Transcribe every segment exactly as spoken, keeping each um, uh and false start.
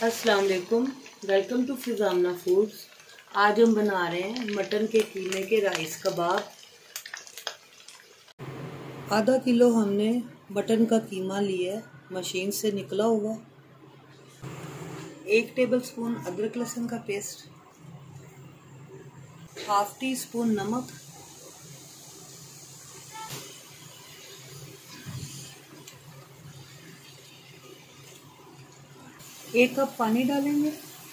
अस्सलाम वालेकुम, welcome to फिजामना foods. आज हम बना रहे हैं मटन के कीमे के राइस कबाब। आधा किलो हमने मटन का कीमा लिया है, मशीन से निकला हुआ। एक टेबलस्पून अदरक लहसुन का पेस्ट, हाफ टी स्पून नमक, एक कप पानी डालेंगे।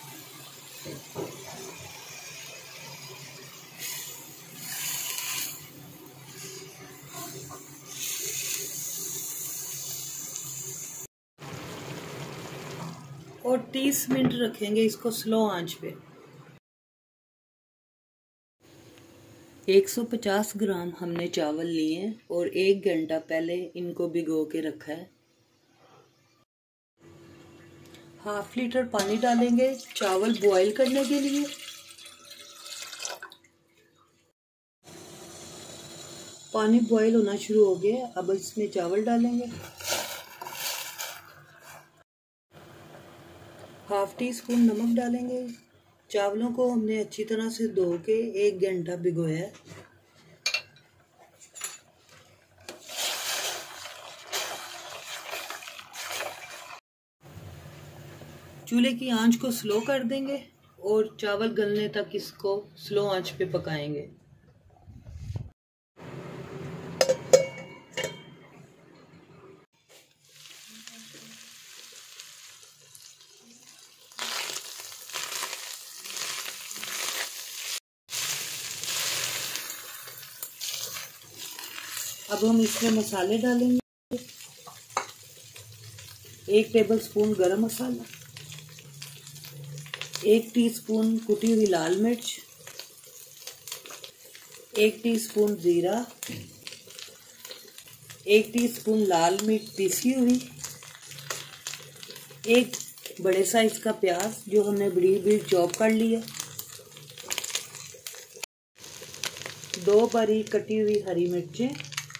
और तीस मिनट रखेंगे इसको स्लो आंच पे। एक सौ पचास ग्राम हमने चावल लिए हैं और एक घंटा पहले इनको भिगो के रखा है। हाफ लीटर पानी डालेंगे चावल बॉईल करने के लिए। पानी बॉईल होना शुरू हो गया, अब इसमें चावल डालेंगे। हाफ टी स्पून नमक डालेंगे। चावलों को हमने अच्छी तरह से धो के एक घंटा भिगोया है। चूल्हे की आंच को स्लो कर देंगे और चावल गलने तक इसको स्लो आंच पे पकाएंगे। अब हम इसमें मसाले डालेंगे। एक टेबलस्पून गरम मसाला, एक टीस्पून कुटी हुई लाल मिर्च, एक टीस्पून जीरा, एक टीस्पून लाल मिर्च पीसी हुई, एक बड़े साइज का प्याज जो हमने बरीक बरीक चॉप कर लिया, दो बारीक कटी हुई हरी मिर्चें,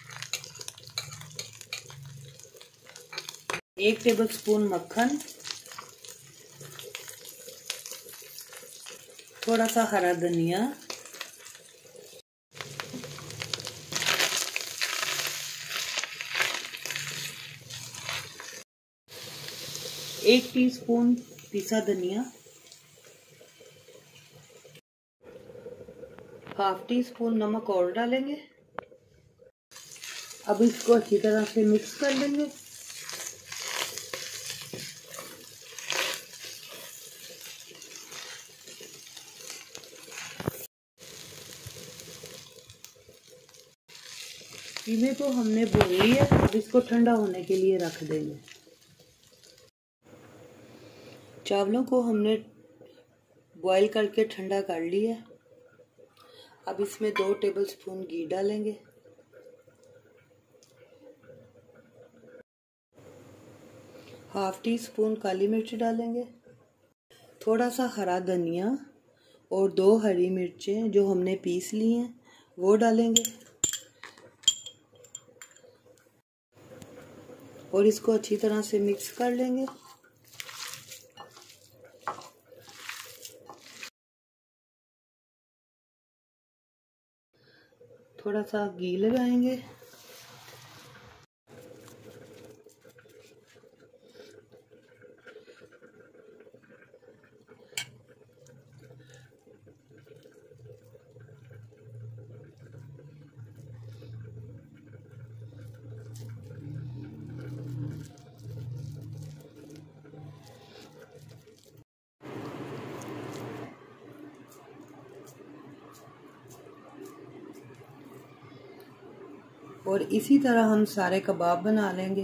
एक टेबलस्पून मक्खन, थोड़ा सा हरा धनिया, एक टीस्पून पिसा धनिया, हाफ टी स्पून नमक और डालेंगे। अब इसको अच्छी तरह से मिक्स कर लेंगे। कीमे को हमने भून लिया, अब इसको ठंडा होने के लिए रख देंगे। चावलों को हमने बॉईल करके ठंडा कर लिया। अब इसमें दो टेबलस्पून घी डालेंगे। हाफ टी स्पून काली मिर्च डालेंगे, थोड़ा सा हरा धनिया और दो हरी मिर्चें जो हमने पीस ली हैं वो डालेंगे और इसको अच्छी तरह से मिक्स कर लेंगे। थोड़ा सा घी लगाएंगे। और इसी तरह हम सारे कबाब बना लेंगे।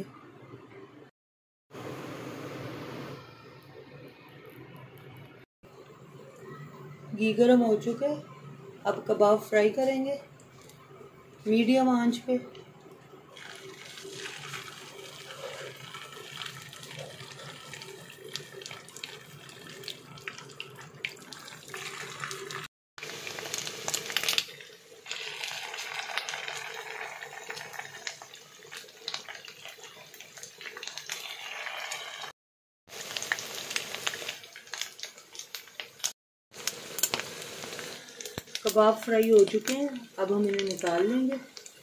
घी गरम हो चुका है, अब कबाब फ्राई करेंगे मीडियम आंच पे। कबाब फ्राई हो चुके हैं, अब हम इन्हें निकाल लेंगे।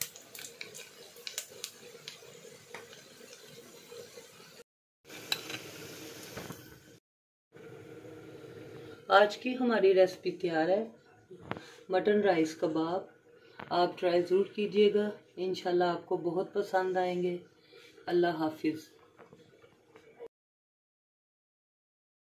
आज की हमारी रेसिपी तैयार है, मटन राइस कबाब। आप ट्राई ज़रूर कीजिएगा, इंशाल्लाह आपको बहुत पसंद आएंगे। अल्लाह हाफिज़।